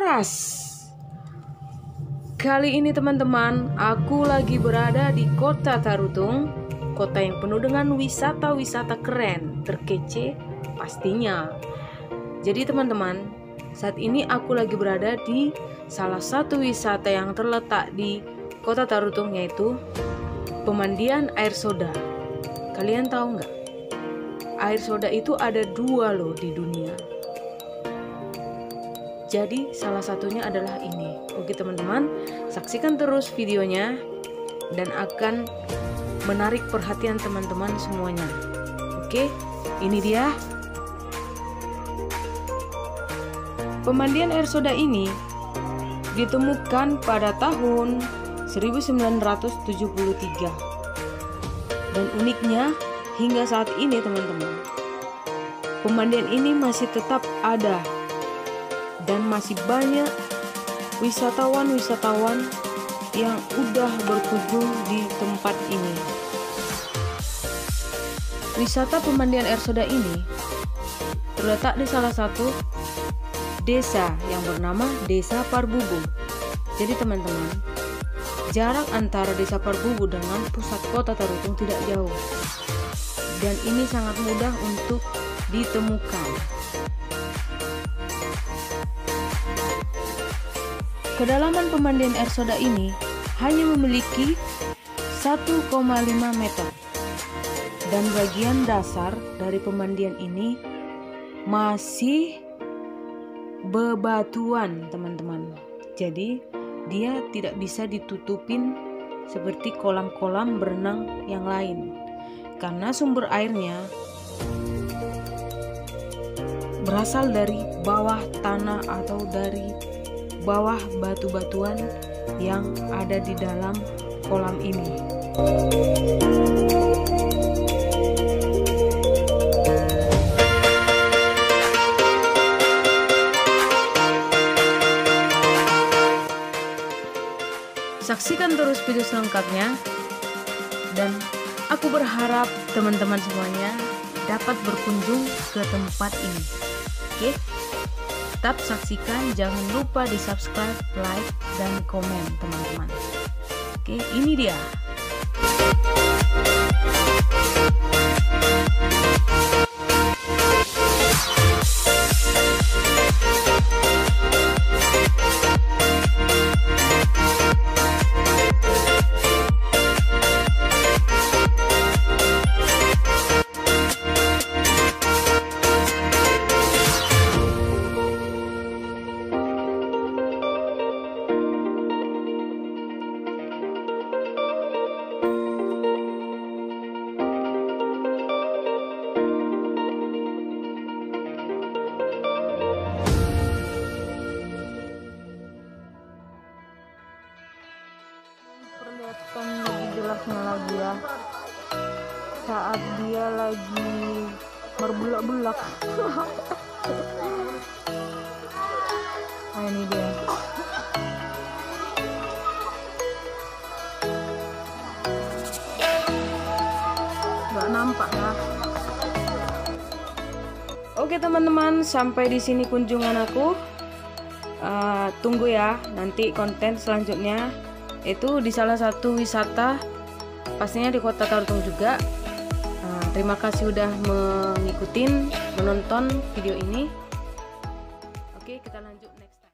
Saras. Kali ini teman-teman, aku lagi berada di kota Tarutung, kota yang penuh dengan wisata-wisata keren, terkece pastinya. Jadi teman-teman, saat ini aku lagi berada di salah satu wisata yang terletak di kota Tarutung, yaitu pemandian air soda. Kalian tahu nggak? Air soda itu ada 2 loh di dunia. Jadi salah satunya adalah ini. Oke teman-teman, saksikan terus videonya dan akan menarik perhatian teman-teman semuanya. Oke, ini dia. Pemandian air soda ini ditemukan pada tahun 1973. Dan uniknya hingga saat ini teman-teman, pemandian ini masih tetap ada. Dan masih banyak wisatawan-wisatawan yang udah berkunjung di tempat ini. Wisata pemandian air soda ini terletak di salah satu desa yang bernama Desa Parbubu. Jadi teman-teman, jarak antara Desa Parbubu dengan pusat kota Tarutung tidak jauh. Dan ini sangat mudah untuk ditemukan. Kedalaman pemandian air soda ini hanya memiliki 1,5 meter. Dan bagian dasar dari pemandian ini masih bebatuan, teman-teman. Jadi, dia tidak bisa ditutupin seperti kolam-kolam berenang yang lain. Karena sumber airnya berasal dari bawah tanah atau dari bawah batu-batuan yang ada di dalam kolam ini. Saksikan terus video selengkapnya dan aku berharap teman-teman semuanya dapat berkunjung ke tempat ini. Oke? Tetap saksikan, jangan lupa di subscribe, like, dan komen teman-teman. Oke, ini dia. Perlihatkan lebih jelasnya lagi ya, saat dia lagi berbulak-bulak. Nah, ini dia. Gak nampak ya. Oke teman-teman, sampai di sini kunjungan aku. Tunggu ya, nanti konten selanjutnya itu di salah satu wisata, pastinya di kota Tarutung juga. Terima kasih udah menonton video ini. Oke, kita lanjut next.